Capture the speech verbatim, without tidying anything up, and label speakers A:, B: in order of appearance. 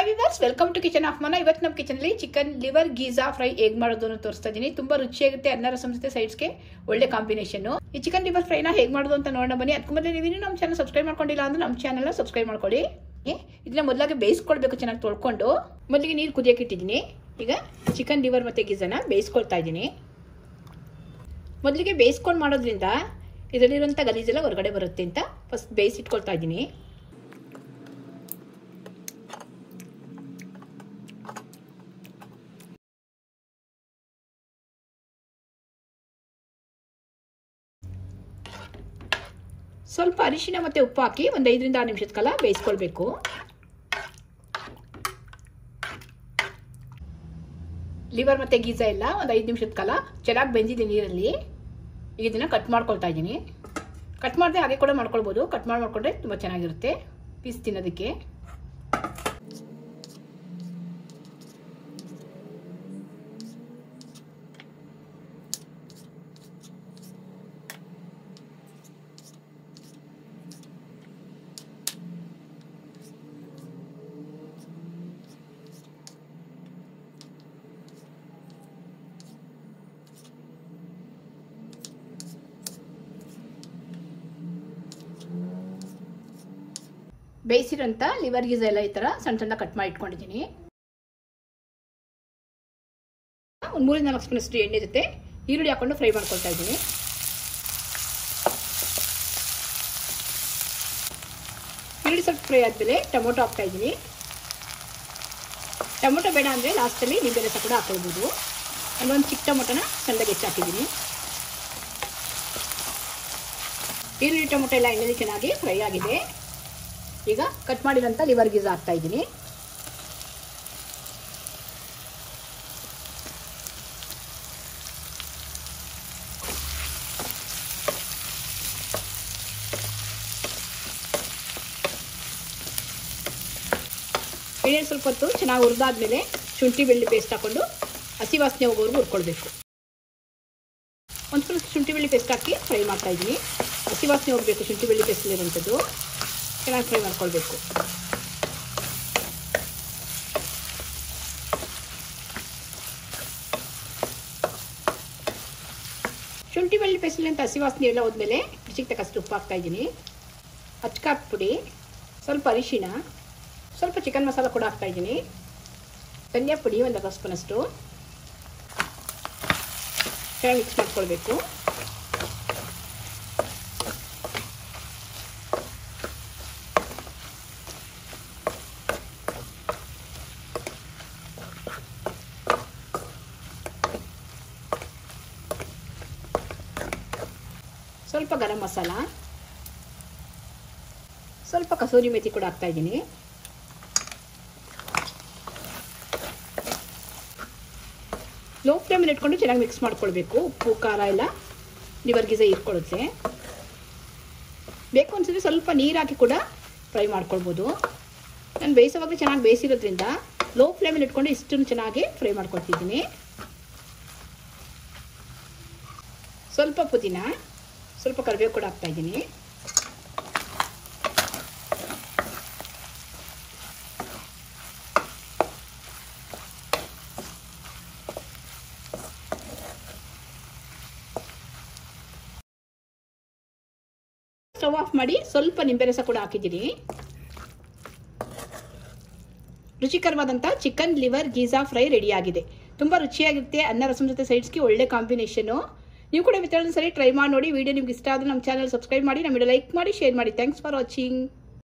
A: Hi viewers, welcome to kitchen of Mana. ಇವತ್ತು ನಮ್ಮ ಕಿಚನಲ್ಲಿ ಚಿಕನ್ ಲಿವರ್ ಗೀಜಾ ಫ್ರೈ ಹೇಗೆ ಮಾಡೋದನ್ನು ತೋರಿಸ್ತಾ ಇದ್ದೀನಿ. ತುಂಬಾ ರುಚಿಯಾಗುತ್ತೆ. ಅನ್ನ ರಸಂ ಜೊತೆ ಸೈಡ್ಸ್ಗೆ ಒಳ್ಳೆ ಕಾಂಬಿನೇಷನ್. ಈ ಚಿಕನ್ ಲಿವರ್ ಫ್ರೈನ ಹೇಗೆ ಮಾಡೋದು ಅಂತ ನೋಡೋಣ ಬನ್ನಿ. ಅದಕ್ಕೆ ಮೊದಲು ನೀವು ನಮ್ಮ ಚಾನಲ್ ಸಬ್ಸ್ಕ್ರೈಬ್ ಮಾಡ್ಕೊಂಡಿಲ್ಲ ಅಂದ್ರೆ ನಮ್ಮ ಚಾನಲ್ನ ಸಬ್ಸ್ಕ್ರೈಬ್ ಮಾಡ್ಕೊಳ್ಳಿ. ಇದನ್ನ ಮೊದಲಾಗಿ ಬೇಯಿಸ್ಕೊಳ್ಬೇಕು, ಚೆನ್ನಾಗಿ ತೊಳ್ಕೊಂಡು. ಮೊದಲಿಗೆ ನೀರು ಕುದಿಯಕ್ಕೆ ಇಟ್ಟಿದ್ದೀನಿ. ಈಗ ಚಿಕನ್ ಲಿವರ್ ಮತ್ತು ಗೀಜಾನ ಬೇಯಿಸ್ಕೊಳ್ತಾ ಇದ್ದೀನಿ. ಮೊದಲಿಗೆ ಬೇಯಿಸ್ಕೊಂಡು ಮಾಡೋದ್ರಿಂದ ಇದರಲ್ಲಿರುವಂಥ ಗಲೀಜೆಲ್ಲ ಹೊರಗಡೆ ಬರುತ್ತೆ ಅಂತ ಫಸ್ಟ್ ಬೇಯಿಸಿಟ್ಕೊಳ್ತಾ ಇದ್ದೀನಿ. ಸ್ವಲ್ಪ ಅರಿಶಿನ ಮತ್ತು ಉಪ್ಪು ಹಾಕಿ ಒಂದು ಐದರಿಂದ ಆರು ನಿಮಿಷದ ಕಾಲ ಬೇಯಿಸ್ಕೊಳ್ಬೇಕು. ಲಿವರ್ ಮತ್ತು ಗೀಜಾ ಎಲ್ಲ ಒಂದು ಐದು ನಿಮಿಷದ ಕಾಲ ಚೆನ್ನಾಗಿ ಬೆಂದಿದೆ ನೀರಲ್ಲಿ. ಈಗ ಇದನ್ನು ಕಟ್ ಮಾಡ್ಕೊಳ್ತಾ ಇದ್ದೀನಿ. ಕಟ್ ಮಾಡದೆ ಹಾಗೆ ಕೂಡ ಮಾಡ್ಕೊಳ್ಬೋದು. ಕಟ್ ಮಾಡಿ ಮಾಡ್ಕೊಂಡ್ರೆ ತುಂಬ ಚೆನ್ನಾಗಿರುತ್ತೆ ಪೀಸ್ ತಿನ್ನೋದಕ್ಕೆ. ಬೇಯಿಸಿರೋಂಥ ಲಿವರ್ ಗೀಜಾ ಎಲ್ಲ ಈ ಥರ ಸಣ್ಣ ಸಣ್ಣ ಕಟ್ ಮಾಡಿ ಇಟ್ಕೊಂಡಿದ್ದೀನಿ. ಒಂದು ಮೂರಿಂದ ನಾಲ್ಕು ಸ್ಪೂನಷ್ಟು ಎಣ್ಣೆ ಜೊತೆ ಈರುಳ್ಳಿ ಹಾಕೊಂಡು ಫ್ರೈ ಮಾಡ್ಕೊಳ್ತಾ ಇದ್ದೀನಿ. ಈರುಳ್ಳಿ ಸ್ವಲ್ಪ ಫ್ರೈ ಆದಮೇಲೆ ಟೊಮೊಟೊ ಹಾಕ್ತಾ ಇದ್ದೀನಿ. ಟೊಮೊಟೊ ಬೇಡ ಅಂದರೆ ಲಾಸ್ಟಲ್ಲಿ ನಿಂಬೆ ರಸ ಕೂಡ ಹಾಕೊಳ್ಬೋದು. ಒಂದೊಂದು ಚಿಕ್ಕ ಟೊಮೊಟೊನ ಸಣ್ಣದಾಗಿ ಹೆಚ್ಚಾಕಿದ್ದೀನಿ. ಈರುಳ್ಳಿ ಟೊಮೊಟೊ ಎಲ್ಲ ಎಣ್ಣೆಲಿ ಚೆನ್ನಾಗಿ ಫ್ರೈ ಆಗಿದೆ. ಈಗ ಕಟ್ ಮಾಡಿರೋಂಥ ಲಿವರ್ ಗೀಜಾ ಹಾಕ್ತಾ ಇದ್ದೀನಿ. ಎಣ್ಣೆ ಸ್ವಲ್ಪ ಹೊತ್ತು ಚೆನ್ನಾಗಿ ಹುರಿದಾದ್ಮೇಲೆ ಶುಂಠಿ ಬೆಳ್ಳುಳ್ಳಿ ಪೇಸ್ಟ್ ಹಾಕೊಂಡು ಹಸಿ ವಾಸನೆ ಹೋಗೋವರೆಗೂ ಹುರ್ಕೊಳ್ಬೇಕು. ಒಂದು ಸ್ವಲ್ಪ ಶುಂಠಿ ಬೆಳ್ಳುಳ್ಳಿ ಪೇಸ್ಟ್ ಹಾಕಿ ಫ್ರೈ ಮಾಡ್ತಾ ಇದ್ದೀನಿ. ಹಸಿ ವಾಸನೆ ಹೋಗಬೇಕು. ಶುಂಠಿ ಬೆಳ್ಳುಳ್ಳಿ ಪೇಸ್ಟಲ್ಲಿರುವಂಥದ್ದು ಚೆನ್ನಾಗಿ ಫ್ರೈ ಮಾಡ್ಕೊಳ್ಬೇಕು. ಶುಂಠಿ ಬೆಳ್ಳುಳ್ಳಿ ಪೇಸ್ಟಲ್ಲಿ ಅಂತ ಹಸಿ ವಾಸನೆ ಎಲ್ಲ ಹೋದ್ಮೇಲೆ ರುಚಿಗೆ ತಕ್ಕಷ್ಟು ಉಪ್ಪು ಹಾಕ್ತಾ ಇದ್ದೀನಿ. ಅಚ್ಕಾರದ ಪುಡಿ, ಸ್ವಲ್ಪ ಅರಿಶಿನ, ಸ್ವಲ್ಪ ಚಿಕನ್ ಮಸಾಲ ಕೂಡ ಹಾಕ್ತಾ ಇದ್ದೀನಿ. ಧನಿಯಾ ಪುಡಿ ಒಂದು ಅರ್ಧ ಸ್ಪೂನಷ್ಟು ಚೆನ್ನಾಗಿ ಮಿಕ್ಸ್ ಮಾಡ್ಕೊಳ್ಬೇಕು. ಸ್ವಲ್ಪ ಗರಂ ಮಸಾಲ, ಸ್ವಲ್ಪ ಕಸೂರಿ ಮೇಥಿ ಕೂಡ ಹಾಕ್ತಾ ಇದ್ದೀನಿ. ಲೋ ಫ್ಲೇಮಲ್ಲಿ ಇಟ್ಕೊಂಡು ಚೆನ್ನಾಗಿ ಮಿಕ್ಸ್ ಮಾಡ್ಕೊಳ್ಬೇಕು. ಉಪ್ಪು ಖಾರ ಎಲ್ಲ ಲಿವರ್ ಗೀಜಾ ಇಟ್ಕೊಳ್ಳುತ್ತೆ. ಬೇಕು ಅನ್ಸಿದ್ರೆ ಸ್ವಲ್ಪ ನೀರು ಹಾಕಿ ಕೂಡ ಫ್ರೈ ಮಾಡ್ಕೊಳ್ಬೋದು. ನಾನು ಬೇಯಿಸೋವಾಗ ಚೆನ್ನಾಗಿ ಬೇಯಿಸಿರೋದ್ರಿಂದ ಲೋ ಫ್ಲೇಮಲ್ಲಿ ಇಟ್ಕೊಂಡು ಇಷ್ಟನ್ನು ಚೆನ್ನಾಗಿ ಫ್ರೈ ಮಾಡ್ಕೊಳ್ತಿದ್ದೀನಿ. ಸ್ವಲ್ಪ ಪುದೀನ, ಸ್ವಲ್ಪ ಕರಿಬೇವು ಕೂಡ ಹಾಕ್ತಾ ಇದ್ದೀನಿ. ಸ್ಟವ್ ಆಫ್ ಮಾಡಿ ಸ್ವಲ್ಪ ನಿಂಬೆ ರಸ ಕೂಡ ಹಾಕಿದ್ದೀನಿ. ರುಚಿಕರವಾದಂಥ ಚಿಕನ್ ಲಿವರ್ ಗೀಜಾ ಫ್ರೈ ರೆಡಿಯಾಗಿದೆ. ತುಂಬ ರುಚಿಯಾಗಿರುತ್ತೆ. ಅನ್ನ ರಸಂ ಜೊತೆ ಸೈಡ್ಸ್ಗೆ ಒಳ್ಳೆ ಕಾಂಬಿನೇಷನು. ನೀವು ಕೂಡ ವಿತರಣೆ ಸರಿ ಟ್ರೈ ಮಾಡಿ ನೋಡಿ. ವಿಡಿಯೋ ನಿಮ್ಗೆ ಇಷ್ಟ ಆದರೆ ನಮ್ಮ ಚಾನಲ್ ಸಬ್ಸ್ಕ್ರೈಬ್ ಮಾಡಿ, ನಮ್ಮ ವಿಡಿಯೋ ಲೈಕ್ ಮಾಡಿ, ಶೇರ್ ಮಾಡಿ. Thanks for watching.